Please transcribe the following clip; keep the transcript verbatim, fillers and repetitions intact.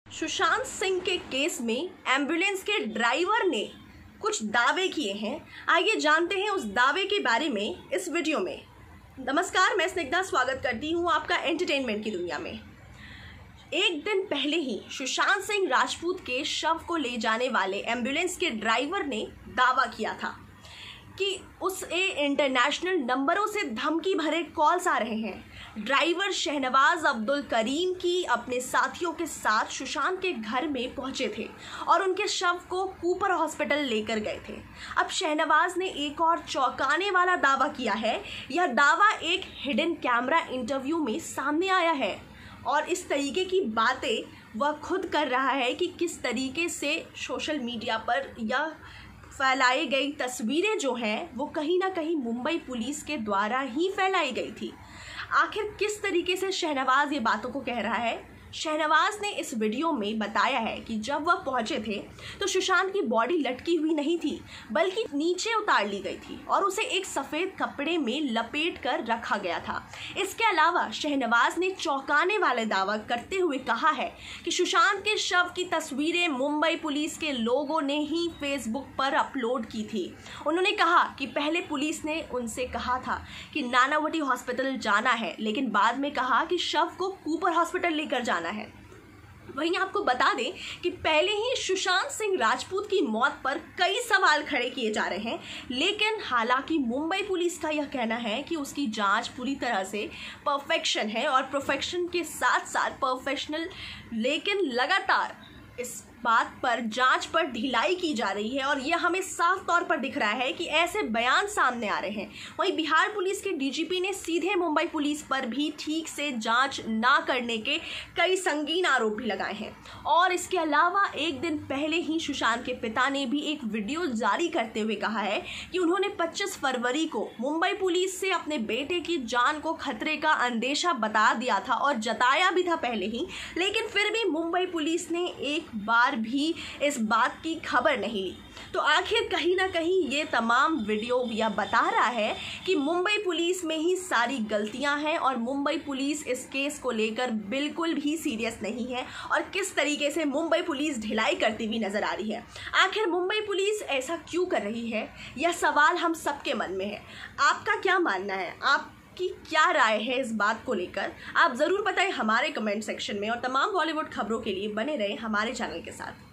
सुशांत सिंह के केस में एम्बुलेंस के ड्राइवर ने कुछ दावे किए हैं। आइए जानते हैं उस दावे के बारे में इस वीडियो में। नमस्कार, मैं स्निग्धा स्वागत करती हूं आपका एंटरटेनमेंट की दुनिया में। एक दिन पहले ही सुशांत सिंह राजपूत के शव को ले जाने वाले एम्बुलेंस के ड्राइवर ने दावा किया था कि उसे इंटरनेशनल नंबरों से धमकी भरे कॉल्स आ रहे हैं। ड्राइवर शहनवाज अब्दुल करीम की अपने साथियों के साथ सुशांत के घर में पहुंचे थे और उनके शव को कूपर हॉस्पिटल लेकर गए थे। अब शहनवाज ने एक और चौंकाने वाला दावा किया है। यह दावा एक हिडन कैमरा इंटरव्यू में सामने आया है और इस तरीके की बातें वह खुद कर रहा है कि किस तरीके से सोशल मीडिया पर यह फैलाई गई तस्वीरें जो हैं वो कहीं ना कहीं मुंबई पुलिस के द्वारा ही फैलाई गई थी। आखिर किस तरीके से शहनवाज ये बातों को कह रहा है? शहनवाज ने इस वीडियो में बताया है कि जब वह पहुंचे थे तो सुशांत की बॉडी लटकी हुई नहीं थी बल्कि नीचे उतार ली गई थी और उसे एक सफ़ेद कपड़े में लपेट कर रखा गया था। इसके अलावा शहनवाज ने चौंकाने वाले दावा करते हुए कहा है कि सुशांत के शव की तस्वीरें मुंबई पुलिस के लोगों ने ही फेसबुक पर अपलोड की थी। उन्होंने कहा कि पहले पुलिस ने उनसे कहा था कि नानावटी हॉस्पिटल जाना है, लेकिन बाद में कहा कि शव को कूपर हॉस्पिटल लेकर जाना है। वहीं आपको बता दें कि पहले ही सुशांत सिंह राजपूत की मौत पर कई सवाल खड़े किए जा रहे हैं, लेकिन हालांकि मुंबई पुलिस का यह कहना है कि उसकी जांच पूरी तरह से परफेक्शन है और परफेक्शन के साथ साथ प्रोफेशनल, लेकिन लगातार इस बात पर जांच पर ढिलाई की जा रही है और यह हमें साफ तौर पर दिख रहा है कि ऐसे बयान सामने आ रहे हैं। वहीं बिहार पुलिस के डीजीपी ने सीधे मुंबई पुलिस पर भी ठीक से जांच ना करने के कई संगीन आरोप भी लगाए हैं। और इसके अलावा एक दिन पहले ही सुशांत के पिता ने भी एक वीडियो जारी करते हुए कहा है कि उन्होंने पच्चीस फरवरी को मुंबई पुलिस से अपने बेटे की जान को खतरे का अंदेशा बता दिया था और जताया भी था पहले ही, लेकिन फिर भी मुंबई पुलिस ने एक बार भी इस बात की खबर नहीं ली। तो आखिर कहीं ना कहीं ये तमाम वीडियो यह बता रहा है कि मुंबई पुलिस में ही सारी गलतियां हैं और मुंबई पुलिस इस केस को लेकर बिल्कुल भी सीरियस नहीं है और किस तरीके से मुंबई पुलिस ढिलाई करती हुई नजर आ रही है। आखिर मुंबई पुलिस ऐसा क्यों कर रही है, यह सवाल हम सबके मन में है। आपका क्या मानना है? आप की क्या राय है इस बात को लेकर? आप ज़रूर बताएं हमारे कमेंट सेक्शन में और तमाम बॉलीवुड खबरों के लिए बने रहें हमारे चैनल के साथ।